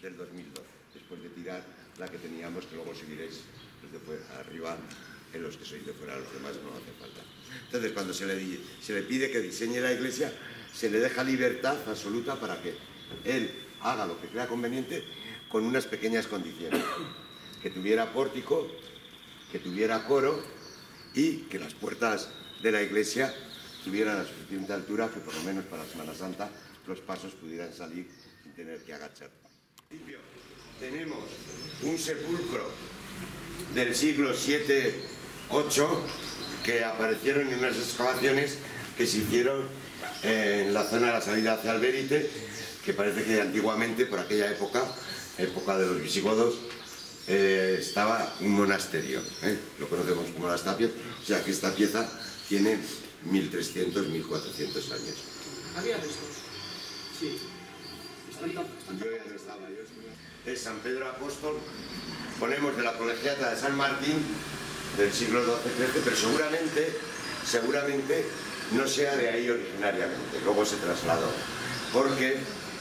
del 2012, después de tirar la que teníamos, que luego seguiréis desde fuera, arriba, en los que sois de fuera, los demás no hace falta. Entonces, cuando se le pide que diseñe la iglesia, se le deja libertad absoluta para que él haga lo que crea conveniente con unas pequeñas condiciones. Que tuviera pórtico, que tuviera coro y que las puertas de la iglesia tuvieran la suficiente altura que por lo menos para Semana Santa los pasos pudieran salir sin tener que agachar. Tenemos un sepulcro del siglo VII-VIII que aparecieron en unas excavaciones que se hicieron en la zona de la salida hacia Albérite, que parece que antiguamente, por aquella época de los visigodos, estaba un monasterio, lo conocemos como las tapias, o sea que esta pieza tiene 1300, 1400 años. ¿Había restos? Sí. Yo ya no estaba, es San Pedro Apóstol, ponemos de la colegiata de San Martín del siglo XII-XIII, pero seguramente no sea de ahí originariamente, luego se trasladó, porque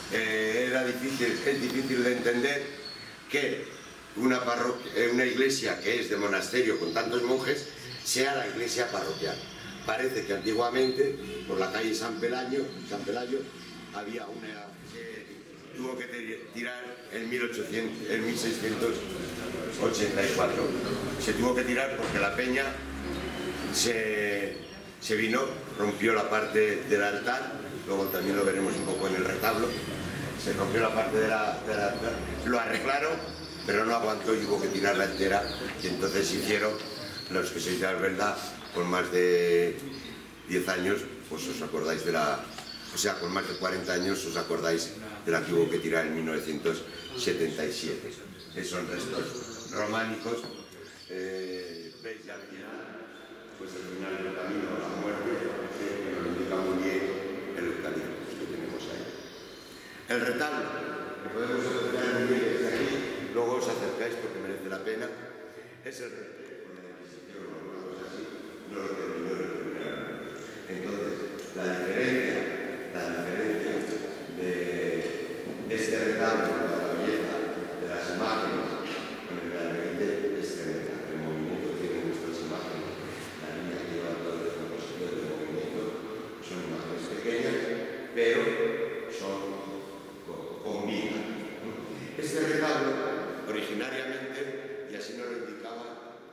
es difícil de entender que una iglesia que es de monasterio con tantos monjes sea la iglesia parroquial. Parece que antiguamente, por la calle San Pelayo, había una que tuvo que tirar en 1684. Se tuvo que tirar porque la peña se vino, rompió la parte del altar, luego también lo veremos un poco en el retablo, se rompió la parte del altar, lo arreglaron, pero no aguantó y hubo que tirarla entera, y entonces hicieron, los que sois de Albelda, con más de 10 años, pues os acordáis de la... O sea, con más de 40 años os acordáis de la que hubo que tirar en 1977. Son restos románicos. Veis ya al final, pues al final del camino a la muerte, que nos indica muy bien el eucalipto que tenemos ahí. El retablo, que podemos apreciar muy bien desde aquí, luego os acercáis porque merece la pena, es el retablo. No lo terminó de terminar. Entonces, la diferencia de este retablo, de la belleza de las imágenes con el realmente es tremenda. El movimiento que tienen nuestras imágenes, la línea que lleva todo el compositor del movimiento, son imágenes pequeñas, pero son con vida. Este retablo, originariamente, y así nos lo indicaba,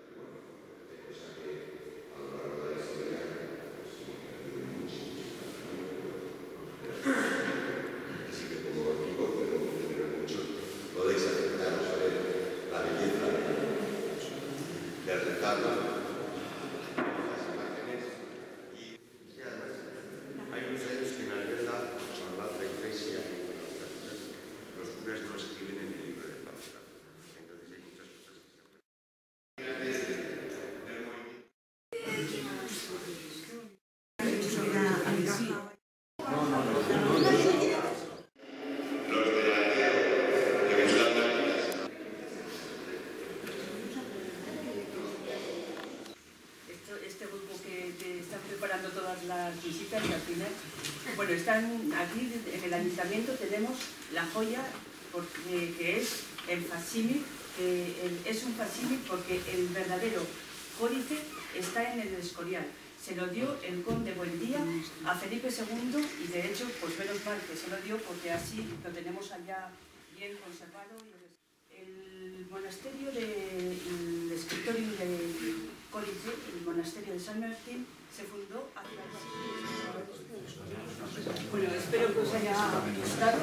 podéis acercaros a ver la belleza del retablo, las imágenes, y además hay unos años que en Albelda, con la otra iglesia, los curas no escriben en el libro de pausa. Entonces hay muchas cosas que se pueden. Este grupo que están preparando todas las visitas y al final, bueno, están aquí en el ayuntamiento, tenemos la joya que es el facsímil, es un facsímil porque el verdadero códice está en el Escorial. Se lo dio el conde Buendía a Felipe II y de hecho, pues menos mal que se lo dio porque así lo tenemos allá bien conservado. El monasterio del escritorio del códice, el monasterio de San Martín, se fundó hace varios siglos. Bueno, espero que os haya gustado.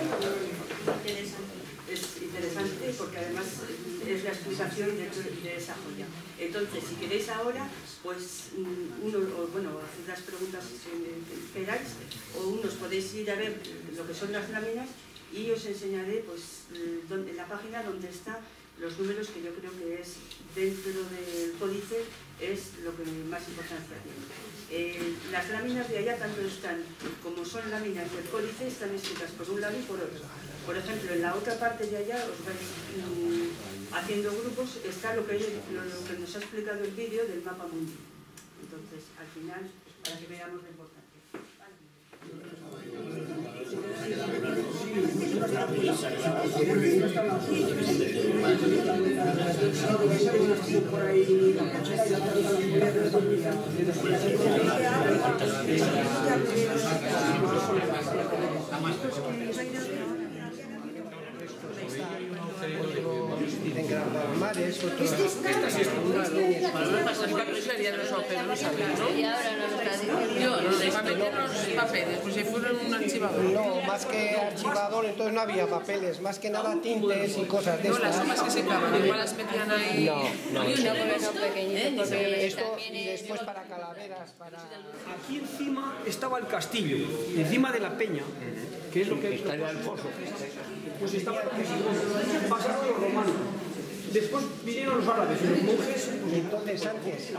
Es interesante porque además es la explicación de esa joya. Entonces, si queréis ahora, pues haced las preguntas que queráis, o unos podéis ir a ver lo que son las láminas y os enseñaré pues, en la página donde están los números, que yo creo que es dentro del códice es lo que más importancia tiene. Las láminas de allá tanto están, como son láminas del códice, están escritas por un lado y por otro. Por ejemplo, en la otra parte de allá, os vais haciendo grupos, está lo que nos ha explicado el vídeo del mapa mundi. Entonces, al final, para que veamos la importancia. ¿Vale? Dicen que eran mares, otros... Esta sí es serían los papeles, ¿no? Y ahora no lo está diciendo. Yo, para meter los papeles, pues si fueran un archivador. No, más que archivador, entonces no había papeles, más que nada tintes y cosas de No, las estas. hojas que se clavan, igual las metían ahí. No. No, porque son pequeñitos, porque Esto también y es... después para calaveras, para... Aquí encima estaba el castillo, encima de la peña, que es lo que estaría el foso. Pues estaba el castillo, pasaron los romanos. Después vinieron los árabes y los monjes. Entonces antes...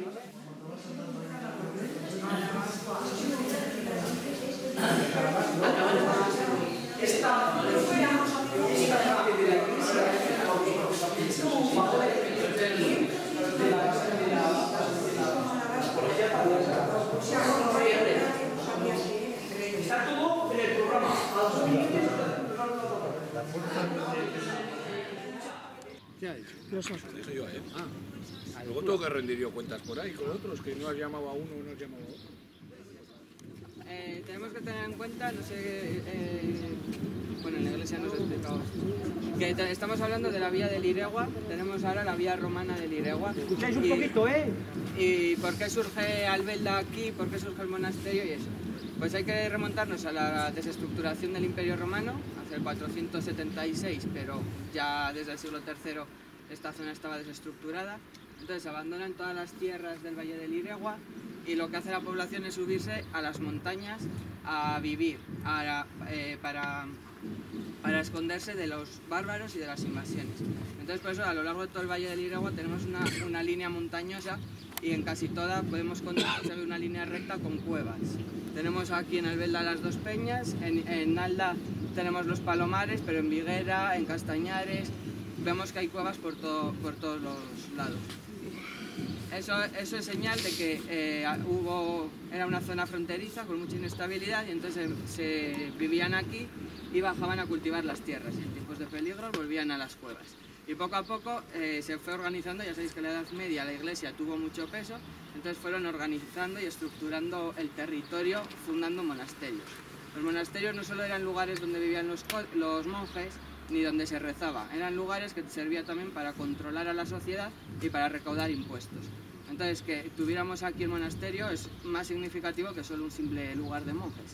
Está todo en el programa. ¿Qué ha hecho? Dije yo a él. Luego tengo que rendir yo cuentas por ahí con otros, que no has llamado a uno o no has llamado a otro. Tenemos que tener en cuenta, no sé, bueno, en la iglesia nos explicamos, que estamos hablando de la vía del Iregua, tenemos ahora la vía romana del Iregua. Escucháis un poquito, ¿eh? ¿Y por qué surge Albelda aquí? ¿Por qué surge el monasterio y eso? Pues hay que remontarnos a la desestructuración del Imperio Romano, hacia el 476, pero ya desde el siglo III esta zona estaba desestructurada. Entonces abandonan todas las tierras del Valle del Iregua y lo que hace la población es subirse a las montañas a vivir, para esconderse de los bárbaros y de las invasiones. Entonces por eso a lo largo de todo el Valle del Iregua tenemos una línea montañosa y en casi toda podemos conseguir una línea recta con cuevas. Tenemos aquí en Albelda las dos peñas, en Nalda tenemos los palomares, pero en Viguera, en Castañares, vemos que hay cuevas por todos los lados. Eso es señal de que era una zona fronteriza con mucha inestabilidad y entonces se vivían aquí y bajaban a cultivar las tierras y en tiempos de peligro volvían a las cuevas. Y poco a poco se fue organizando, ya sabéis que en la Edad Media la Iglesia tuvo mucho peso, entonces fueron organizando y estructurando el territorio, fundando monasterios. Los monasterios no solo eran lugares donde vivían los monjes, ni donde se rezaba, eran lugares que servían también para controlar a la sociedad y para recaudar impuestos. Entonces, que tuviéramos aquí el monasterio es más significativo que solo un simple lugar de monjes.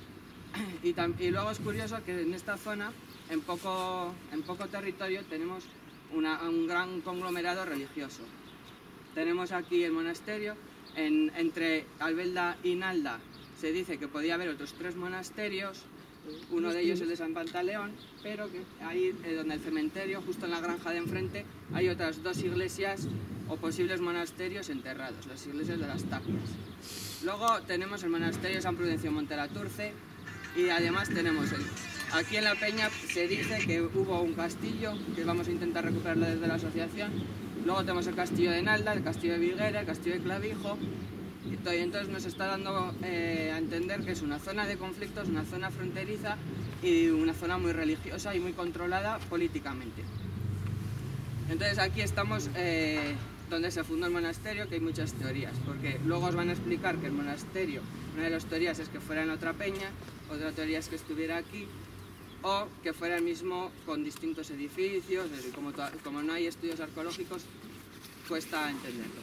Y luego es curioso que en esta zona, en poco territorio, tenemos un gran conglomerado religioso. Tenemos aquí el monasterio, entre Albelda y Nalda se dice que podía haber otros 3 monasterios, uno de ellos es el de San Pantaleón, pero que ahí donde el cementerio, justo en la granja de enfrente, hay otras 2 iglesias o posibles monasterios enterrados, las iglesias de las Tapias. Luego tenemos el monasterio de San Prudencio Montelaturce y además tenemos aquí en la peña se dice que hubo un castillo, que vamos a intentar recuperarlo desde la asociación. Luego tenemos el castillo de Nalda, el castillo de Viguera, el castillo de Clavijo. Y entonces nos está dando a entender que es una zona de conflictos, una zona fronteriza y una zona muy religiosa y muy controlada políticamente. Entonces aquí estamos donde se fundó el monasterio, que hay muchas teorías, porque luego os van a explicar que el monasterio, una de las teorías es que fuera en otra peña, otra teoría es que estuviera aquí, o que fuera el mismo con distintos edificios, como no hay estudios arqueológicos, cuesta entenderlo.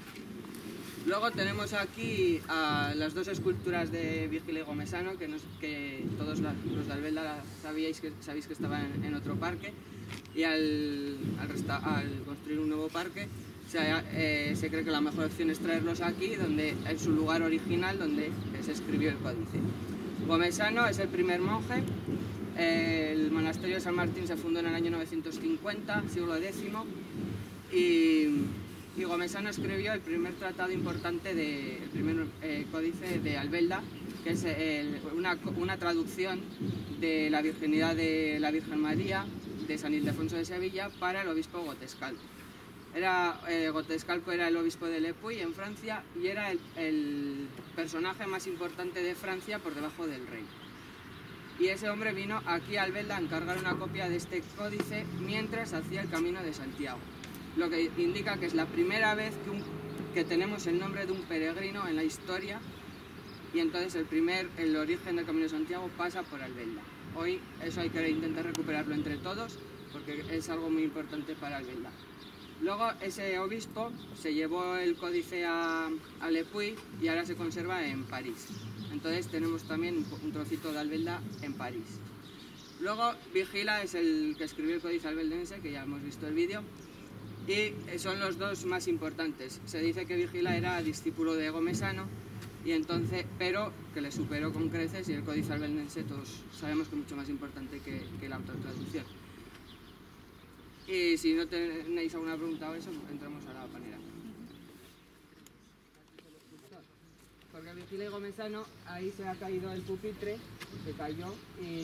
Luego tenemos aquí las 2 esculturas de Virgilio y Gomesano, que todos los de Albelda sabéis que estaban en otro parque, y al construir un nuevo parque se cree que la mejor opción es traerlos aquí, en su lugar original donde se escribió el códice. Gomesano es el primer monje. El monasterio de San Martín se fundó en el año 950, siglo X, y Gomesano escribió el primer tratado importante, el primer códice de Albelda, que es una traducción de la virginidad de la Virgen María de San Ildefonso de Sevilla para el obispo Gotescalco. Gotescalco era el obispo de Le Puy en Francia y era el personaje más importante de Francia por debajo del rey. y ese hombre vino aquí a Albelda a encargar una copia de este códice mientras hacía el Camino de Santiago, lo que indica que es la primera vez que tenemos el nombre de un peregrino en la historia, y entonces el origen del Camino de Santiago pasa por Albelda. Hoy eso hay que intentar recuperarlo entre todos porque es algo muy importante para Albelda. Luego ese obispo se llevó el códice a Le Puy y ahora se conserva en París. Entonces tenemos también un trocito de Albelda en París. Luego Vigila es el que escribió el códice albeldense, que ya hemos visto el vídeo, y son los dos más importantes. Se dice que Vigila era discípulo de Gomesano, y entonces, pero que le superó con creces, y el códice albeldense todos sabemos que es mucho más importante que la autotraducción. Y si no tenéis alguna pregunta o eso, entramos a la panera. Porque Vigila y Gomesano, ahí se ha caído el pupitre, se cayó,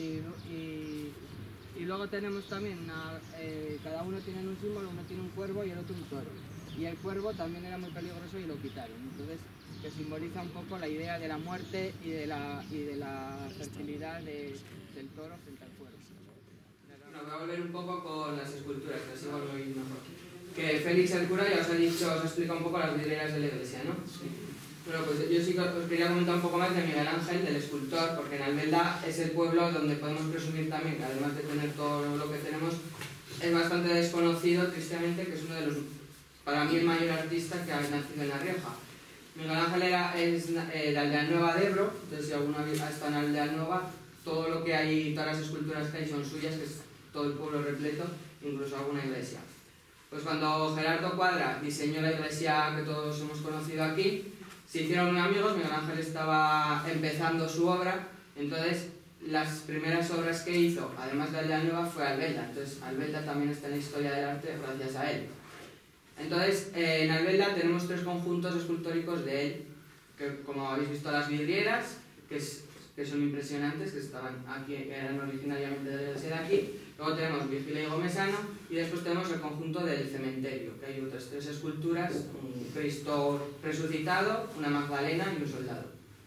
y luego tenemos también, cada uno tiene un símbolo, uno tiene un cuervo y el otro un toro. Y el cuervo también era muy peligroso y lo quitaron. Entonces, que simboliza un poco la idea de la muerte y de la fertilidad del toro frente al cuervo. Bueno, voy a volver un poco con las esculturas, que así vuelvo a ir mejor. Que Félix el cura ya os ha explicado un poco las vidrieras de la iglesia, ¿no? Sí. Bueno, pues yo sí que os quería comentar un poco más de Miguel Ángel, del escultor, porque en Albelda es el pueblo donde podemos presumir también que además de tener todo lo que tenemos, es bastante desconocido, tristemente, que es uno de los, para mí, el mayor artista que ha nacido en La Rioja. Miguel Ángel es de Aldeanueva de Ebro, entonces si alguna vez está en Aldeanueva, todo lo que hay, todas las esculturas que hay son suyas, que es todo el pueblo repleto, incluso alguna iglesia. Pues cuando Gerardo Cuadra diseñó la iglesia que todos hemos conocido aquí, se hicieron muy amigos. Miguel Ángel estaba empezando su obra, entonces las primeras obras que hizo, además de Aldeanueva, fue Albelda. Entonces Albelda también está en la historia del arte gracias a él. Entonces en Albelda tenemos 3 conjuntos escultóricos de él, que como habéis visto las vidrieras, que son impresionantes, que estaban aquí, que eran originariamente de la iglesia de aquí. Luego tenemos Vigila y Gomesano, y después tenemos el conjunto del cementerio, que hay otras 3 esculturas, un Cristo resucitado, una Magdalena y un soldado.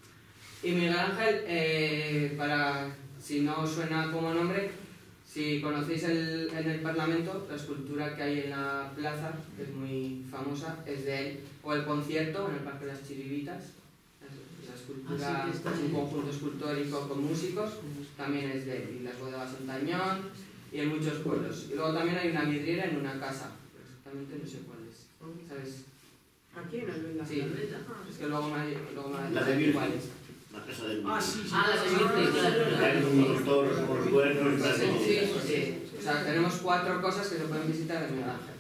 Y Miguel Ángel, si no os suena como nombre, si conocéis en el Parlamento, la escultura que hay en la plaza, que es muy famosa, es de él, o el concierto en el Parque de las Chiribitas. Esa escultura es un conjunto escultórico con músicos, también es de él, y las bodegas Santañón, y en muchos pueblos. Y luego también hay una vidriera en una casa, exactamente no sé cuál es, ¿sabes? ¿Aquí en Albelda? Sí, es que luego me la de Virgen, cuáles. la casa del Ah, sí, sí. Ah, la de Virgen. Hay unos toros por cuernos y frases. Sí. O sea, tenemos 4 cosas que se pueden visitar de Miguel Ángel.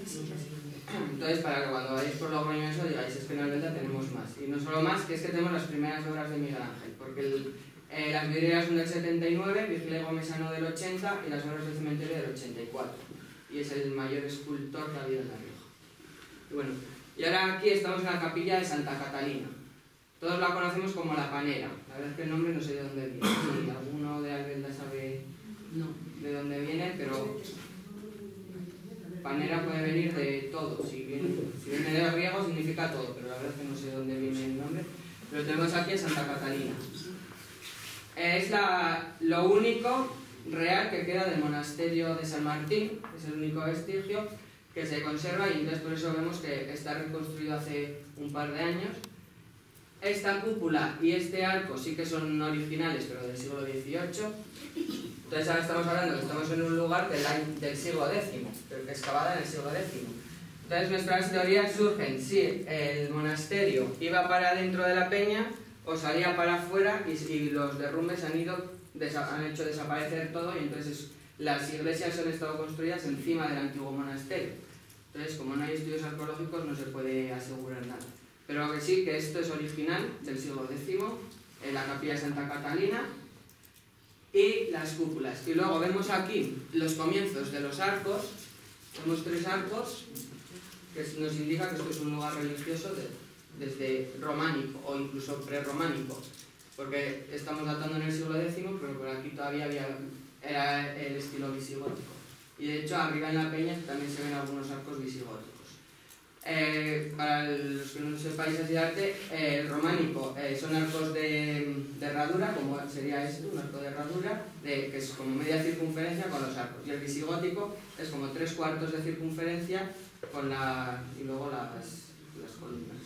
Entonces, para que cuando vayáis por Logroño eso digáis, es que en Albelda tenemos más. Y no solo más, que es que tenemos las primeras obras de Miguel Ángel, porque las vidrieras son del 79, Vigila y Gomesano del 80 y las obras del cementerio del 84. Y es el mayor escultor que ha habido en La Rioja. Y bueno, y ahora aquí estamos en la capilla de Santa Catalina. Todos la conocemos como La Panera. La verdad es que el nombre no sé de dónde viene. Si alguno de Albelda sabe de dónde viene, pero panera puede venir de todo. Si viene de griego significa todo, pero la verdad es que no sé de dónde viene el nombre. Pero tenemos aquí a Santa Catalina. Es lo único real que queda del monasterio de San Martín, es el único vestigio que se conserva, y entonces por eso vemos que está reconstruido hace un par de años. Esta cúpula y este arco sí que son originales, pero del siglo XVIII. Entonces ahora estamos hablando que estamos en un lugar del siglo X, pero que excavada en el siglo X. Entonces nuestras teorías surgen si el monasterio iba para dentro de la peña o salía para afuera, y los derrumbes han hecho desaparecer todo, y entonces las iglesias han estado construidas encima del antiguo monasterio. Entonces, como no hay estudios arqueológicos, no se puede asegurar nada. Pero lo que sí, que esto es original del siglo X, en la capilla de Santa Catalina, y las cúpulas. Y luego vemos aquí los comienzos de los arcos. Vemos 3 arcos, que nos indica que esto es un lugar religioso desde románico o incluso prerrománico, porque estamos datando en el siglo X, pero por aquí todavía era el estilo visigótico. Y de hecho arriba en la peña también se ven algunos arcos visigóticos. Para los que no sepáis así de arte, el románico son arcos de herradura, como sería esto, un arco de herradura, que es como media circunferencia con los arcos. Y el visigótico es como 3/4 de circunferencia con y luego las columnas.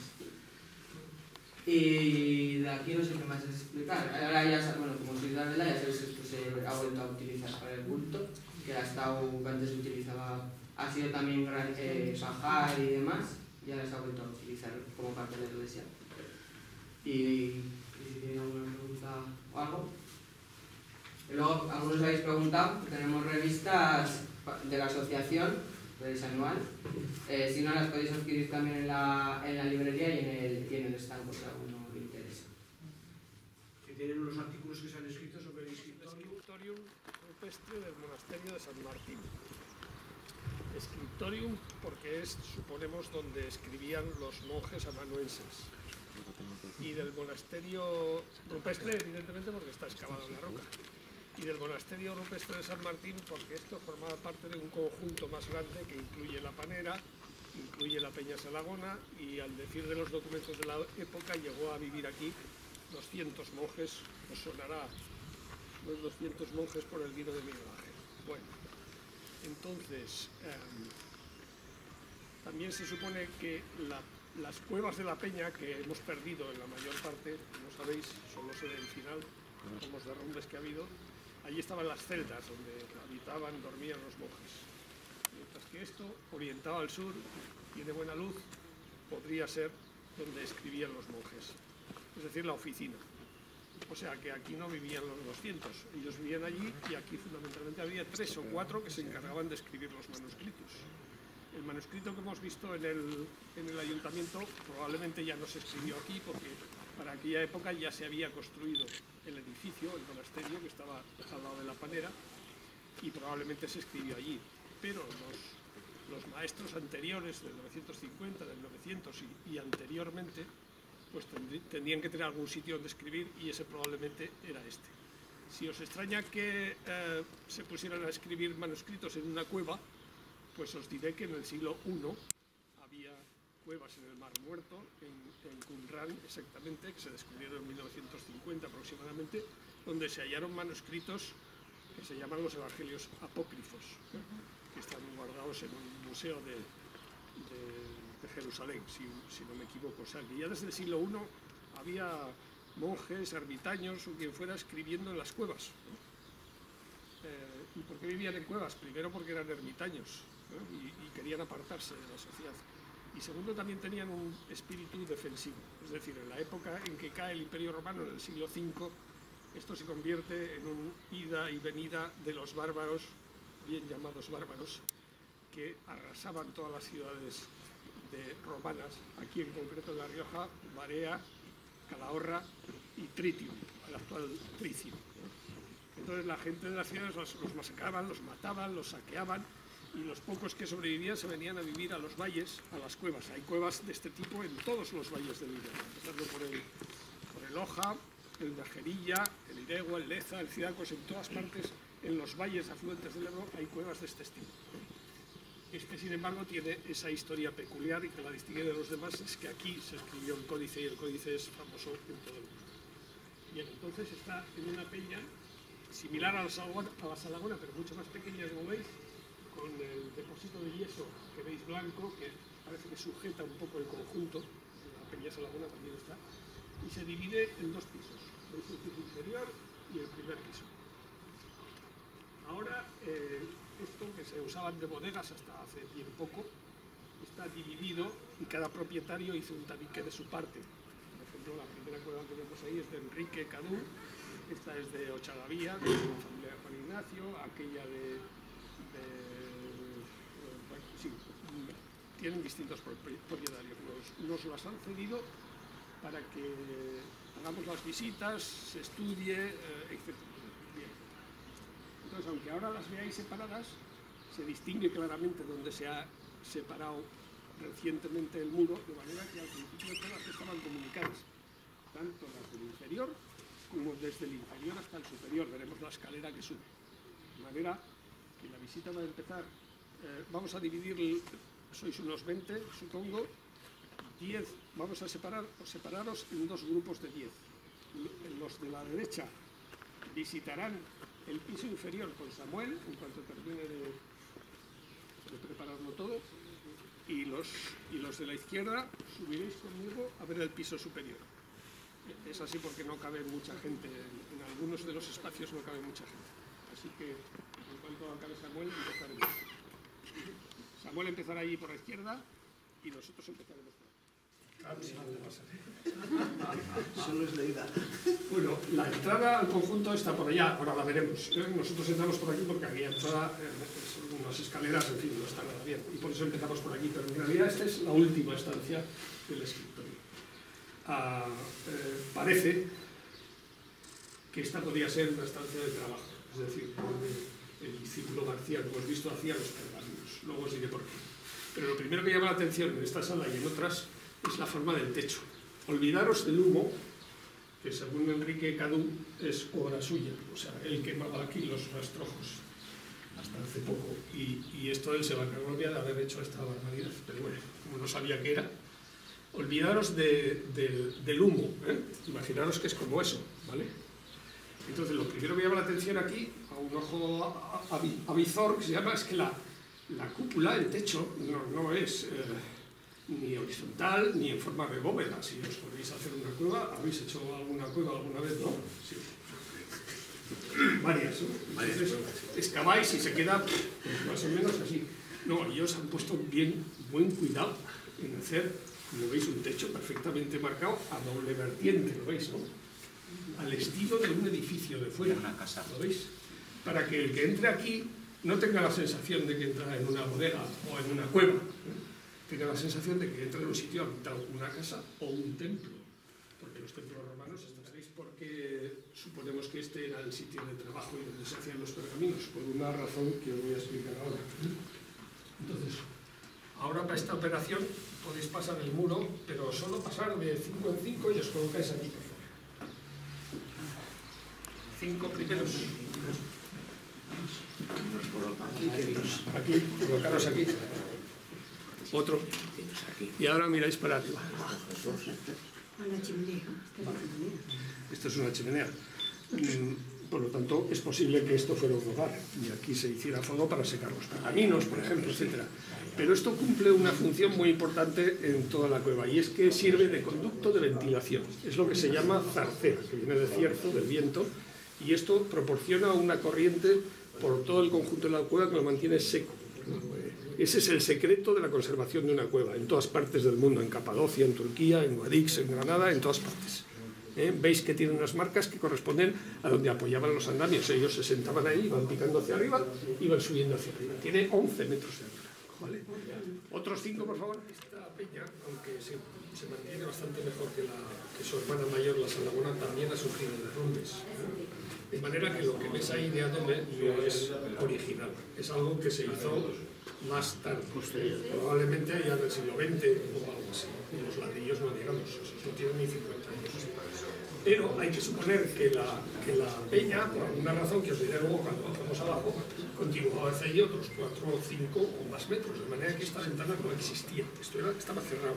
Y de aquí no sé qué más explicar. Ahora ya, bueno, como soy de Ávila, ya sabéis que esto se ha vuelto a utilizar para el culto, que antes se utilizaba, ha sido también pajar y demás, y ahora se ha vuelto a utilizar como parte de la iglesia. Y si tienen alguna pregunta o algo. Y luego, algunos habéis preguntado, tenemos revistas de la asociación, revista anual. Si no, las podéis adquirir también en la librería y en el stand, por si a alguno le interesa. Que tienen unos artículos que se han escrito sobre el Scriptorium rupestre del monasterio de San Martín. Scriptorium porque es, suponemos, donde escribían los monjes amanuenses. Y del monasterio rupestre, evidentemente, porque está excavado en la roca. Y del monasterio rupestre de San Martín porque esto formaba parte de un conjunto más grande que incluye la Panera, incluye la Peña Salagona, y al decir de los documentos de la época llegó a vivir aquí 200 monjes, os sonará los 200 monjes por el vino de Miguel Ángel. Bueno, entonces, también se supone que las cuevas de la Peña, que hemos perdido en la mayor parte, como sabéis, solo se ve el final, con los derrumbes que ha habido, allí estaban las celdas donde habitaban, dormían los monjes. Mientras que esto, orientado al sur, tiene buena luz, podría ser donde escribían los monjes, es decir, la oficina. O sea que aquí no vivían los 200, ellos vivían allí y aquí fundamentalmente había 3 o 4 que se encargaban de escribir los manuscritos. El manuscrito que hemos visto en el ayuntamiento probablemente ya no se escribió aquí porque para aquella época ya se había construido el edificio, el monasterio que estaba al lado de la Panera, y probablemente se escribió allí. Pero los maestros anteriores del 950, del 900 y anteriormente, pues tendrían que tener algún sitio donde escribir y ese probablemente era este. Si os extraña que se pusieran a escribir manuscritos en una cueva, pues os diré que en el siglo I había cuevas en el Mar Muerto, en Qumran exactamente, que se descubrieron en 1950 aproximadamente, donde se hallaron manuscritos que se llaman los evangelios apócrifos, que están guardados en un museo de Jerusalén, si no me equivoco. O sea, que ya desde el siglo I había monjes, ermitaños o quien fuera escribiendo en las cuevas, ¿no? ¿Y por qué vivían en cuevas? Primero porque eran ermitaños, ¿no? y querían apartarse de la sociedad. Y segundo, también tenían un espíritu defensivo. Es decir, en la época en que cae el Imperio Romano, en el siglo V, esto se convierte en un ida y venida de los bárbaros, bien llamados bárbaros, que arrasaban todas las ciudades romanas, aquí en concreto en La Rioja, Barea, Calahorra y Tritium, el actual Tricio. Entonces la gente de las ciudades los masacraban, los mataban, los saqueaban, y los pocos que sobrevivían se venían a vivir a los valles, a las cuevas. Hay cuevas de este tipo en todos los valles del Ebro, empezando por el Oja, el Bergerilla, el Iregua, el Leza, el Cidacos, en todas partes, en los valles afluentes del Ebro hay cuevas de este estilo. Este, sin embargo, tiene esa historia peculiar y que la distingue de los demás, es que aquí se escribió el códice y el códice es famoso en todo el mundo. Bien, entonces está en una peña similar a la Salagona, pero mucho más pequeña, como veis, con el depósito de yeso que veis blanco, que parece que sujeta un poco el conjunto, la Peña Salagona también está, y se divide en 2 pisos, veis el piso inferior y el primer piso. Ahora, esto que se usaban de bodegas hasta hace bien poco, está dividido y cada propietario hizo un tabique de su parte. Por ejemplo, la primera cueva que vemos ahí es de Enrique Cadú, esta es de Ochagavía, de la familia de Juan Ignacio, aquella bueno, sí, tienen distintos propietarios. Nos las han cedido para que hagamos las visitas, se estudie, etc. Bien. Entonces, aunque ahora las veáis separadas, se distingue claramente donde se ha separado recientemente el muro, de manera que al principio todas estaban comunicadas, tanto las del inferior como desde el inferior hasta el superior. Veremos la escalera que sube. De manera que la visita va a empezar, vamos a dividir, sois unos 20, supongo, 10, vamos a separaros en 2 grupos de 10. El los de la derecha visitarán el piso inferior con Samuel en cuanto termine de prepararlo todo, y los de la izquierda subiréis conmigo a ver el piso superior. Es así porque no cabe mucha gente, en algunos de los espacios no cabe mucha gente. Así que en cuanto acabe Samuel, empezaremos. Samuel empezará allí por la izquierda y nosotros empezaremos por aquí. Solo es la ida. Bueno, la entrada al conjunto está por allá, ahora la veremos. Nosotros entramos por aquí porque aquella entrada son unas escaleras, en fin, no está nada bien. Y por eso empezamos por aquí, pero en realidad esta es la última estancia del escritorio. Parece que esta podría ser una estancia de trabajo, es decir, el discípulo García, como hemos visto, hacía los pergaminos. Luego os diré por qué. Pero lo primero que llama la atención en esta sala y en otras es la forma del techo. Olvidaros del humo, que según Enrique Cadú es obra suya, o sea, él quemaba aquí los rastrojos hasta hace poco, y esto él se va a gloria de haber hecho esta barbaridad, pero bueno, como no sabía qué era. Olvidaros del humo, imaginaros que es como eso, ¿vale? Entonces lo primero que llama la atención aquí, a un ojo avizor, que se llama, es que la cúpula, el techo, no es ni horizontal ni en forma de bóveda. Si os podéis hacer una cueva, ¿habéis hecho alguna cueva alguna vez? ¿No? Sí. Varias, ¿no? Entonces, excaváis y se queda pues, más o menos así. No, ellos han puesto buen cuidado en hacer, como veis, un techo perfectamente marcado a doble vertiente, ¿lo veis, no? Al estilo de un edificio de fuera, una casa, ¿lo veis? Para que el que entre aquí no tenga la sensación de que entra en una bodega o en una cueva, tenga la sensación de que entra en un sitio habitado, una casa o un templo, porque los templos romanos, ¿sabéis por qué suponemos que este era el sitio de trabajo y donde se hacían los pergaminos? Por una razón que os voy a explicar ahora. Entonces, ahora para esta operación podéis pasar el muro, pero solo pasar de 5 en 5 y os colocáis aquí. 5 primeros. Aquí, colocaros aquí. Otro. Y ahora miráis para arriba. Esto es una chimenea. Por lo tanto, es posible que esto fuera un hogar y aquí se hiciera fuego para secar los pergaminos, por ejemplo, etc. Pero esto cumple una función muy importante en toda la cueva, y es que sirve de conducto de ventilación. Es lo que se llama zarcera, que viene de cierzo, del viento, y esto proporciona una corriente por todo el conjunto de la cueva que lo mantiene seco. Ese es el secreto de la conservación de una cueva, en todas partes del mundo, en Capadocia, en Turquía, en Guadix, en Granada, en todas partes. Veis que tienen unas marcas que corresponden a donde apoyaban los andamios. Ellos se sentaban ahí, iban picando hacia arriba, iban subiendo hacia arriba. Tiene 11 metros de altura. ¿Vale? Otros 5, por favor. Esta peña, aunque se mantiene bastante mejor que su hermana mayor, la Salagona, también ha sufrido derrumbes. De manera que lo que ves ahí de Adome no es original. Es algo que se hizo más tarde, probablemente ya del siglo XX o algo así. Y los ladrillos no digamos, no tienen ni 50 años. Pero hay que suponer que la peña, por alguna razón que os diré luego cuando bajamos abajo, continuaba hacia allí otros 4 o 5 o más metros, de manera que esta ventana no existía, estaba cerrado.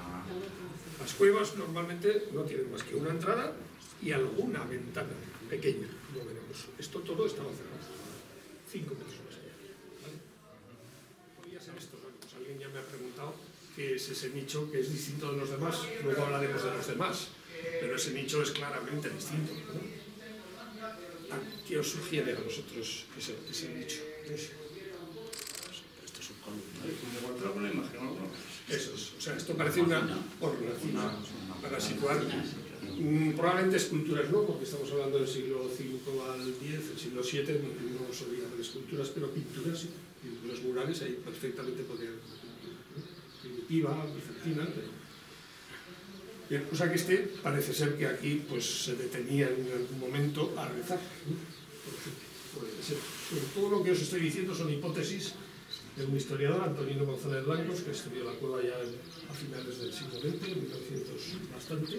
Las cuevas normalmente no tienen más que una entrada y alguna ventana pequeña, como veremos. Esto todo estaba cerrado, 5 metros más allá. ¿Vale? Podría ser esto, ¿no? Pues alguien ya me ha preguntado qué es ese nicho que es distinto de los demás, luego hablaremos de los demás. Pero ese nicho es claramente distinto, ¿no? ¿Qué os sugiere a vosotros ese nicho? Esto es un column. Con la imagen, ¿no? Eso es, o sea, esto parece una hornacina para situar probablemente esculturas, no, porque estamos hablando del siglo V al X, el siglo VII no solía haber esculturas, pero pinturas, sí, pinturas murales ahí perfectamente podrían, primitiva, bizantina, o sea que este parece ser que aquí pues, se detenía en algún momento a rezar. Por ejemplo, puede ser. Sobre todo lo que os estoy diciendo son hipótesis de un historiador, Antonino González Blancos, que estudió la cueva ya a finales del siglo XX, en 1900 bastante,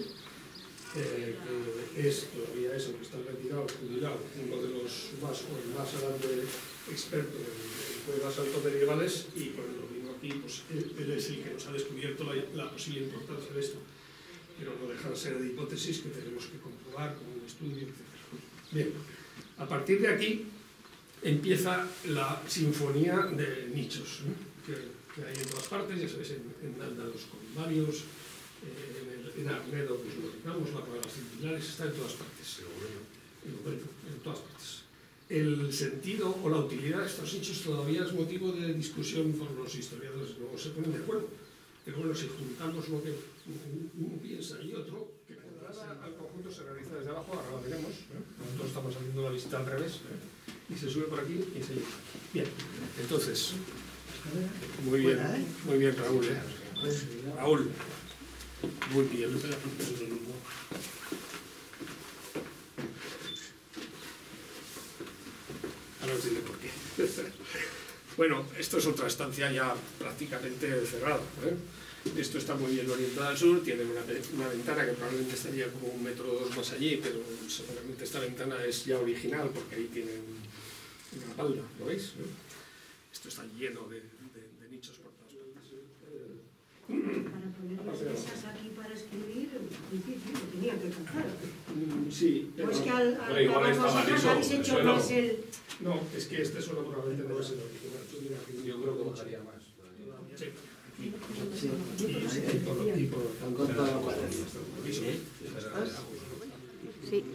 que es, todavía es, aunque está retirado, jubilado, uno de los más, o el más grande experto en cuevas altomedievales, y cuando vino aquí, pues él es el que nos ha descubierto la posible importancia de esto. Pero no dejan de ser de hipótesis que tenemos que comprobar con un estudio estudio, etc. Bien, a partir de aquí empieza la sinfonía de nichos, que hay en todas partes, ya sabéis, en Dáldalos Columbarios, en Arnedo, pues lo digamos, la Cueva de las Cintilares, está en todas partes. En todas partes. El sentido o la utilidad de estos nichos todavía es motivo de discusión por los historiadores, no se ponen de acuerdo. Pero bueno, si juntamos lo que uno piensa y otro, que la entrada al conjunto se realiza desde abajo, ahora lo veremos. Nosotros estamos haciendo la visita al revés, y se sube por aquí y se llega. Bien, entonces, muy bien Raúl, Raúl, muy bien. Ahora os diré por qué. Bueno, esto es otra estancia ya prácticamente cerrada. Esto está muy bien orientado al sur, tiene una ventana que probablemente estaría como 1 metro o 2 más allí, pero seguramente esta ventana es ya original porque ahí tiene una balda, ¿lo veis? Esto está lleno de nichos por todas partes. Para poner las mesas aquí para escribir, lo tenían que comprar. Sí, pero pues que al vosotros habéis hecho más el... No, es que este solo probablemente no es el original. Yo creo que bajaría más. Sí. Y por tanto, sí.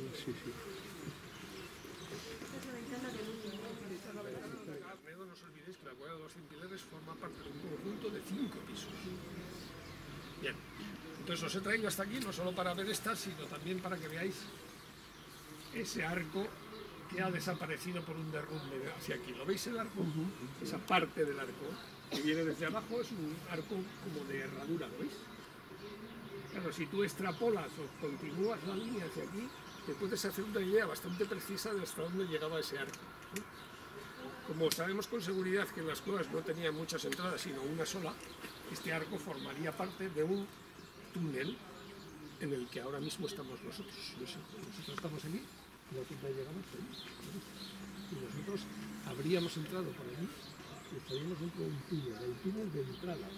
No os olvidéis que la Cueva de los Cintilares forma parte de un conjunto de 5 pisos. Bien, entonces os he traído hasta aquí no solo para ver esta, sino también para que veáis ese arco que ha desaparecido por un derrumbe hacia aquí. ¿Lo veis el arco? Esa parte del arco que viene desde abajo es un arco como de herradura, ¿lo veis? Claro, si tú extrapolas o continúas la línea hacia aquí, te puedes hacer una idea bastante precisa de hasta dónde llegaba ese arco. Como sabemos con seguridad que las cuevas no tenían muchas entradas, sino una sola, este arco formaría parte de un túnel en el que ahora mismo estamos nosotros. Nosotros estamos aquí, nosotros llegamos ahí, y nosotros habríamos entrado por allí y estaríamos dentro de un túnel de entrada.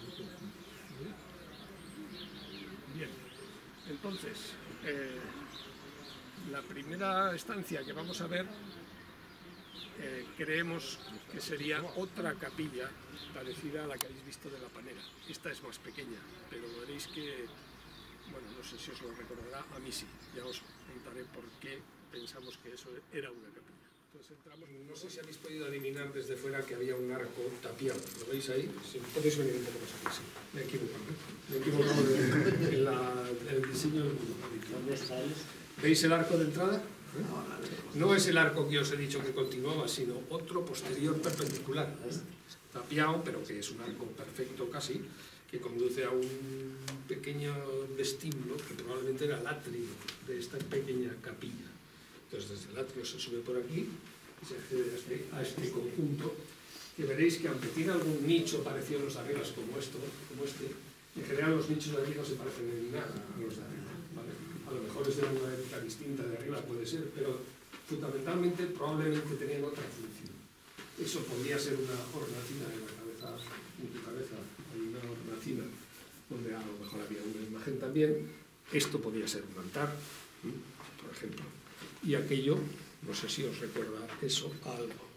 Bien, entonces, la primera estancia que vamos a ver creemos que sería otra capilla parecida a la que habéis visto de la Panera. Esta es más pequeña, pero veréis que, bueno, no sé si os lo recordará, a mí sí. Ya os contaré por qué pensamos que eso era una capilla. Entonces entramos, no sé si habéis podido adivinar desde fuera que había un arco tapiado. ¿Lo veis ahí? Sí, podéis venir un poco más aquí, sí. Me he equivocado en el diseño. ¿Veis el arco de entrada? No es el arco que os he dicho que continuaba, sino otro posterior perpendicular, tapiado, pero que es un arco perfecto casi, que conduce a un pequeño vestíbulo que probablemente era el atrio de esta pequeña capilla. Entonces desde el atrio se sube por aquí y se accede a este conjunto, que veréis que aunque tiene algún nicho parecido a los de arriba, como este, en general los nichos de aquí no se parecen en nada a los de arriba, ¿vale? A lo mejor es de una época distinta de arriba, puede ser, pero fundamentalmente probablemente tenían otra función. Eso podría ser una hornacina en tu cabeza, hay una hornacina donde a lo mejor había una imagen también. Esto podría ser un altar, por ejemplo. Y aquello, no sé si os recuerda eso a algo.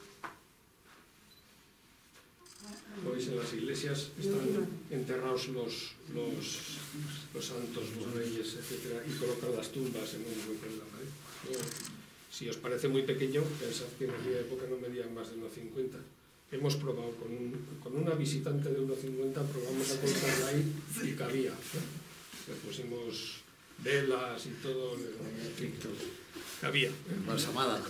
Lo veis, en las iglesias están enterrados los santos, los reyes, etc. Y colocan las tumbas en un hueco de la pared. Si os parece muy pequeño, pensad que en aquella época no medían más de 1,50. Hemos probado con una visitante de 1,50, probamos a colocarla ahí y cabía. Le pusimos velas y todo, cabía. Balsamada.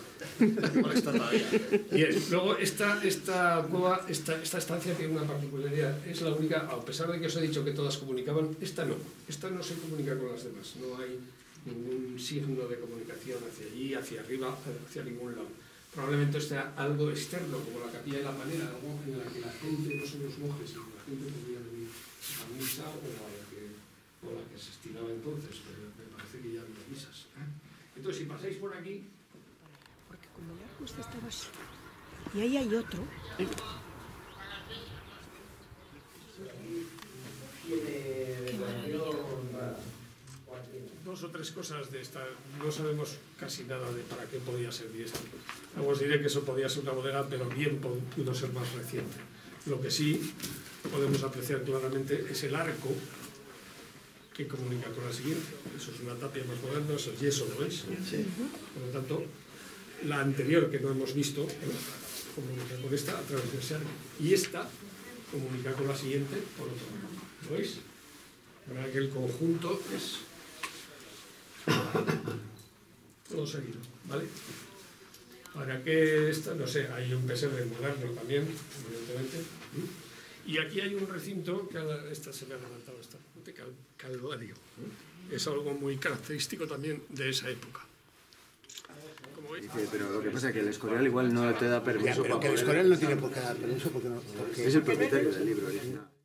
Bien, luego esta cueva, esta estancia tiene una particularidad, es la única, a pesar de que os he dicho que todas comunicaban, esta no se comunica con las demás, no hay ningún signo de comunicación hacia allí, hacia arriba, hacia ningún lado. Probablemente sea algo externo, como la capilla de la Panera, algo en la que la gente, no son los monjes, sino la gente podría venir a misa o la que se estilaba entonces, pero me parece que ya había misas. Entonces, si pasáis por aquí... Porque como el arco estaba así, y ahí hay otro... 2 o 3 cosas de esta. No sabemos casi nada de para qué podía servir esto. Luego os diré que eso podía ser una bodega, pero bien pudo ser más reciente. Lo que sí podemos apreciar claramente es el arco que comunica con la siguiente. Eso es una tapia más moderna, eso es yeso, ¿lo veis? Sí. Por lo tanto, la anterior que no hemos visto comunica con esta a través de ese arco. Y esta comunica con la siguiente por otro lado. ¿Lo veis? La verdad que el conjunto es todo seguido, ¿vale? Para que esta, no sé, hay un pesebre moderno también, evidentemente. Y aquí hay un recinto, que esta se me ha levantado, esta de Calvario. Es algo muy característico también de esa época. Pero lo que pasa es que el Escorial igual no te da permiso. Ya, pero que el Escorial no tiene por qué dar permiso porque no. Es el propietario del libro original.